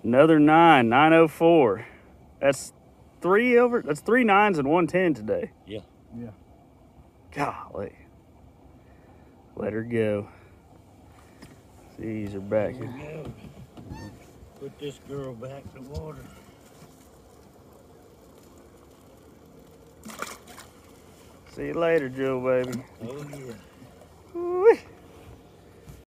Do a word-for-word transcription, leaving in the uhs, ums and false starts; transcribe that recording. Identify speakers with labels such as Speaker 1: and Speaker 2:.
Speaker 1: Another nine, nine oh four. That's three over, that's three nines and one ten today.
Speaker 2: Yeah.
Speaker 3: Yeah.
Speaker 1: Golly. Let her go. These are back
Speaker 2: Here
Speaker 1: here.
Speaker 2: we go. Put this girl back in the water.
Speaker 1: See you later, Joe, baby.
Speaker 2: Oh, yeah.